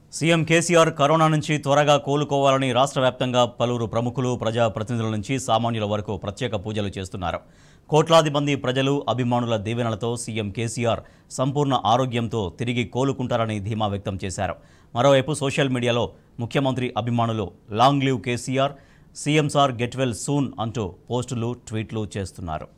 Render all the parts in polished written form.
CM KCR corona నుంచి త్వరగా కోలుకోవాలని రాష్ట్ర వ్యాప్తంగా పలువురు ప్రముఖులు ప్రజా ప్రతినిధుల నుంచి సామాన్యుల వరకు ప్రత్యేక పూజలు చేస్తున్నారు. కోట్లాది మంది ప్రజలు అభిమానుల దీవెనలతో సీఎం కేసీఆర్ సంపూర్ణ ఆరోగ్యంతో తిరిగి కోలుకుంటారని ధీమా వ్యక్తం చేశారు. మరోవైపు సోషల్ మీడియాలో ముఖ్యమంత్రి అభిమానులు long live KCR, CM sir get well soon అంటూ పోస్టులు, ట్వీట్లు చేస్తున్నారు.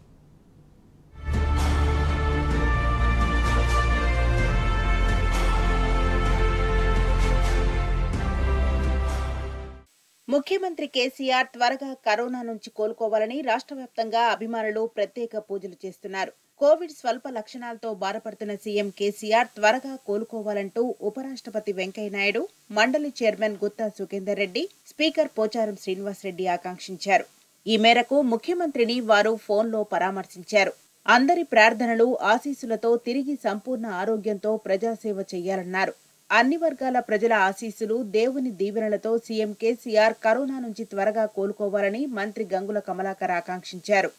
ముఖ్యమంత్రి కేసీఆర్ త్వరగా కరోనా నుంచి కోలుకోవాలని రాష్ట్ర వ్యాప్తంగా అభిమానులు ప్రత్యేక పూజలు చేస్తున్నారు. కోవిడ్ స్వల్ప లక్షణాలతో బాధపడుతున్న సీఎం కేసీఆర్ త్వరగా కోలుకోవాలంటూ ఉపరాష్ట్రపతి వెంకయ్యనాయుడు, మండలి చైర్మన్ గుత్తా సుఖేందర్ రెడ్డి, స్పీకర్ పోచారం శ్రీనివాసరెడ్డి ఆకాంక్షించారు. ఈ మేరకు ముఖ్యమంత్రిని వారు ఫోన్లో పరామర్శించారు. అందరి ప్రార్థనలు, ఆశీస్సులతో తిరిగి సంపూర్ణ ఆరోగ్యంతో ప్రజాసేవ చేయాలన్నారు. అన్ని వర్గాల ప్రజల ఆశీస్సులు, దేవుని దీవెనలతో సీఎం కేసీఆర్ కరోనా నుంచి త్వరగా కోలుకోవాలని మంత్రి గంగుల కమలాకర్ ఆకాంక్షించారు.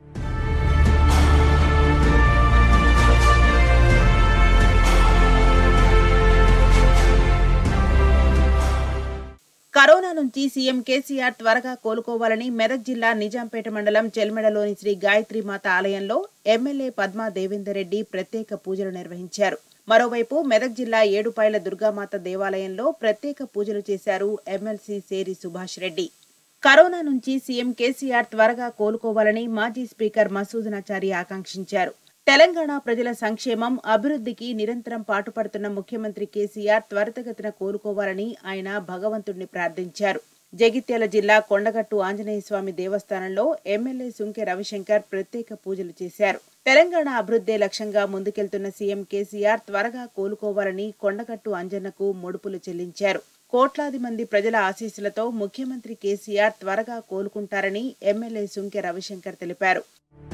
కరోనా నుంచి సీఎం కేసీఆర్ త్వరగా కోలుకోవాలని మెదక్ జిల్లా నిజాంపేట మండలం చెల్మెడలోని శ్రీ గాయత్రీమాత ఆలయంలో ఎమ్మెల్యే పద్మా దేవేందర్ రెడ్డి ప్రత్యేక పూజలు నిర్వహించారు. మరోవైపు మెదక్ జిల్లా ఏడుపాయల దుర్గామాత దేవాలయంలో ప్రత్యేక పూజలు చేశారు ఎమ్మెల్సీ సేరి సుభాష్ రెడ్డి. కరోనా నుంచి సీఎం కేసీఆర్ త్వరగా కోలుకోవాలని మాజీ స్పీకర్ మసూదనాచారి ఆకాంక్షించారు. తెలంగాణ ప్రజల సంక్షేమం, అభివృద్ధికి నిరంతరం పాటుపడుతున్న ముఖ్యమంత్రి కేసీఆర్ త్వరితగతిన కోలుకోవాలని ఆయన భగవంతుడిని ప్రార్థించారు. జగిత్యాల జిల్లా కొండగట్టు ఆంజనేయస్వామి దేవస్థానంలో ఎమ్మెల్యే సుంకె రవిశంకర్ ప్రత్యేక పూజలు చేశారు. తెలంగాణ అభివృద్ధే లక్ష్యంగా ముందుకెళ్తున్న సీఎం కేసీఆర్ త్వరగా కోలుకోవాలని కొండగట్టు అంజన్నకు ముడుపులు చెల్లించారు. కోట్లాది మంది ప్రజల ఆశీస్సులతో ముఖ్యమంత్రి కేసీఆర్ త్వరగా కోలుకుంటారని ఎమ్మెల్యే సుంకె రవిశంకర్ తెలిపారు.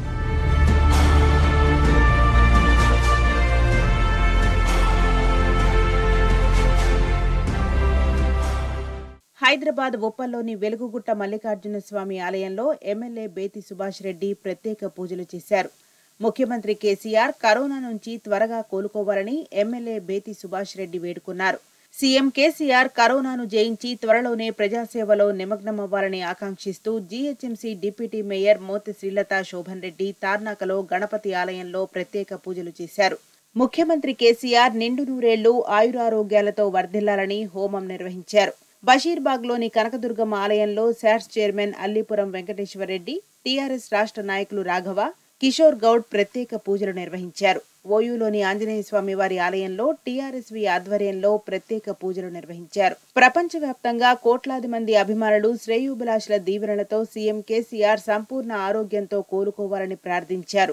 హైదరాబాద్ ఉప్పల్లోని వెలుగుగుట్ట మల్లికార్జున స్వామి ఆలయంలో ఎమ్మెల్యే బేతి సుభాష్ రెడ్డి ప్రత్యేక పూజలు చేశారు. ముఖ్యమంత్రి కేసీఆర్ కరోనా నుంచి త్వరగా కోలుకోవాలని ఎమ్మెల్యే బేతి సుభాష్ రెడ్డి వేడుకున్నారు. సీఎం కేసీఆర్ కరోనాను జయించి త్వరలోనే ప్రజాసేవలో నిమగ్నమవ్వాలని ఆకాంక్షిస్తూ GHMC deputy mayor Mothi Srilatha Shoban Reddy తార్నాకలో గణపతి ఆలయంలో ప్రత్యేక పూజలు చేశారు. ముఖ్యమంత్రి కేసీఆర్ నిండు నూరేళ్లు ఆయురారోగ్యాలతో వర్ధిల్లాలని హోమం నిర్వహించారు. బషీర్బాగ్లోని కనకదుర్గమ్మ ఆలయంలో sats chairman Allipuram Venkateswara Reddy, TRS రాష్ట్ర నాయకులు రాఘవ, కిషోర్ గౌడ్ ప్రత్యేక పూజలు నిర్వహించారు. ఓయూలోని ఆంజనేయస్వామి వారి ఆలయంలో టీఆర్ఎస్వి ఆధ్వర్యంలో ప్రత్యేక పూజలు నిర్వహించారు. ప్రపంచవ్యాప్తంగా కోట్లాది మంది అభిమానులు, శ్రేయోభిలాషుల దీవెనలతో సీఎం కేసీఆర్ సంపూర్ణ ఆరోగ్యంతో కోలుకోవాలని ప్రార్థించారు.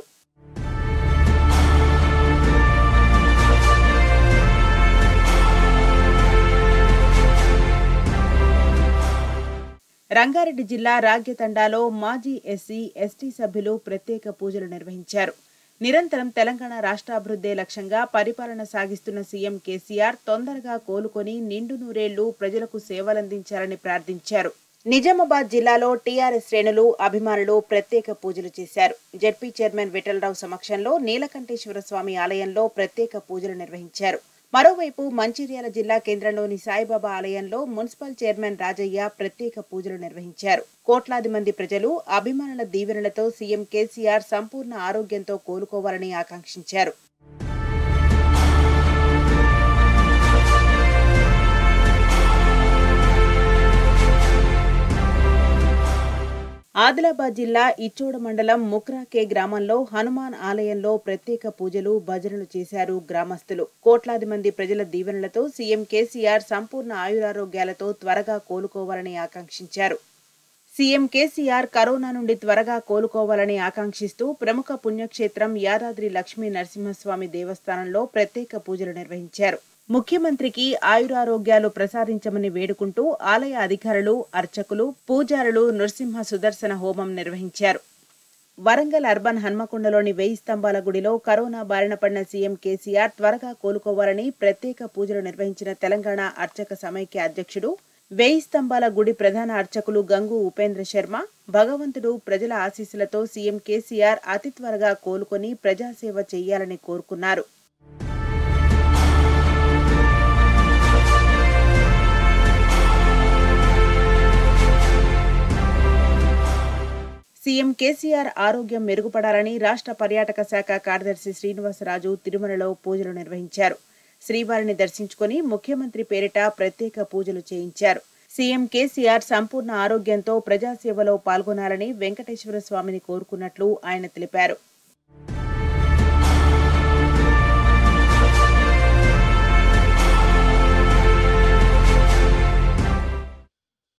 రంగారెడ్డి జిల్లా రాగ్యతండాలో మాజీ ఎస్సీ, ఎస్టీ సభ్యులు ప్రత్యేక పూజలు నిర్వహించారు. నిరంతరం తెలంగాణ రాష్ట్రాభివృద్ధే లక్ష్యంగా పరిపాలన సాగిస్తున్న సీఎం కేసీఆర్ తొందరగా కోలుకొని నిండు నూరేళ్లు ప్రజలకు సేవలందించాలని ప్రార్థించారు. నిజామాబాద్ జిల్లాలో టీఆర్ఎస్ శ్రేణులు, అభిమానులు ప్రత్యేక పూజలు చేశారు. జెడ్పీ చైర్మన్ విఠలరావు సమక్షంలో నీలకంఠేశ్వర స్వామి ఆలయంలో ప్రత్యేక పూజలు నిర్వహించారు. మరోవైపు మంచిర్యాల జిల్లా కేంద్రంలోని సాయిబాబా ఆలయంలో మున్సిపల్ చైర్మన్ రాజయ్య ప్రత్యేక పూజలు నిర్వహించారు. కోట్లాది మంది ప్రజలు, అభిమానుల దీవెనలతో సీఎం కేసీఆర్ సంపూర్ణ ఆరోగ్యంతో కోలుకోవాలని ఆకాంక్షించారు. ఆదిలాబాద్ జిల్లా ఇచ్చోడ మండలం ముక్రాకే గ్రామంలో హనుమాన్ ఆలయంలో ప్రత్యేక పూజలు, భజనలు చేశారు గ్రామస్తులు. కోట్లాది మంది ప్రజల దీవెనలతో సీఎం కేసీఆర్ సంపూర్ణ ఆయురారోగ్యాలతో త్వరగా కోలుకోవాలని ఆకాంక్షించారు. సీఎం కేసీఆర్ కరోనా నుండి త్వరగా కోలుకోవాలని ఆకాంక్షిస్తూ ప్రముఖ పుణ్యక్షేత్రం యాదాద్రి లక్ష్మీ నరసింహస్వామి దేవస్థానంలో ప్రత్యేక పూజలు నిర్వహించారు. ముఖ్యమంత్రికి ఆయురారోగ్యాలు ప్రసాదించమని వేడుకుంటూ ఆలయ అధికారులు, అర్చకులు, పూజారులు నృసింహ సుదర్శన హోమం నిర్వహించారు. వరంగల్ అర్బన్ హన్మకొండలోని 1000 స్తంభాల గుడిలో కరోనా బారిన పడిన సీఎం కేసీఆర్ త్వరగా కోలుకోవాలని ప్రత్యేక పూజలు నిర్వహించిన తెలంగాణ అర్చక సమైక్య అధ్యక్షుడు, 1000 స్తంభాల గుడి ప్రధాన అర్చకులు గంగు ఉపేంద్ర శర్మ, భగవంతుడు ప్రజల ఆశీస్సులతో సీఎం కేసీఆర్ అతి త్వరగా కోలుకొని ప్రజాసేవ చేయాలని కోరుకున్నారు. సీఎం కేసీఆర్ ఆరోగ్యం మెరుగుపడాలని రాష్ట్ర పర్యాటక శాఖ కార్యదర్శి శ్రీనివాసరాజు తిరుమలలో పూజలు నిర్వహించారు. శ్రీవారిని దర్శించుకుని ముఖ్యమంత్రి పేరిట ప్రత్యేక పూజలు చేయించారు. సీఎం కేసీఆర్ సంపూర్ణ ఆరోగ్యంతో ప్రజాసేవలో పాల్గొనాలని వెంకటేశ్వర స్వామిని కోరుకున్నట్లు ఆయన తెలిపారు.